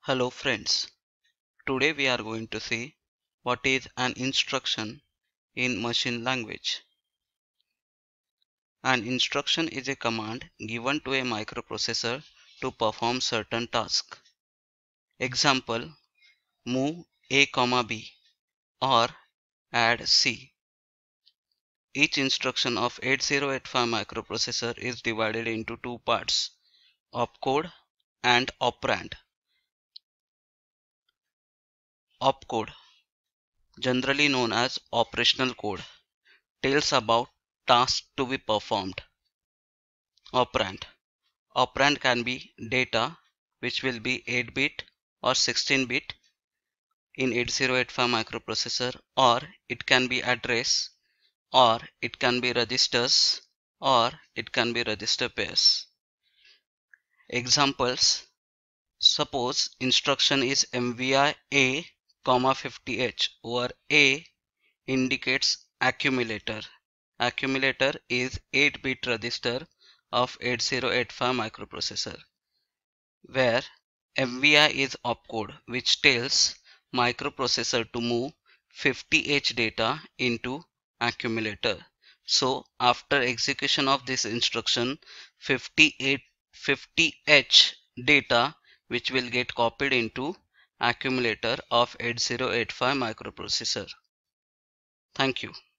Hello friends, today we are going to see what is an instruction in machine language. An instruction is a command given to a microprocessor to perform certain task. Example, move A, B or add C. Each instruction of 8085 microprocessor is divided into two parts, opcode and operand. Opcode, generally known as operational code, tells about tasks to be performed. Operand. Operand can be data, which will be 8-bit or 16-bit in 8085 microprocessor, or it can be address, or it can be registers, or it can be register pairs. Examples: suppose instruction is MVI A, 50H, where A indicates accumulator. Accumulator is 8-bit register of 8085 microprocessor, where MVI is opcode, which tells microprocessor to move 50H data into accumulator. So after execution of this instruction, 50H data which will get copied into accumulator of 8085 microprocessor. Thank you.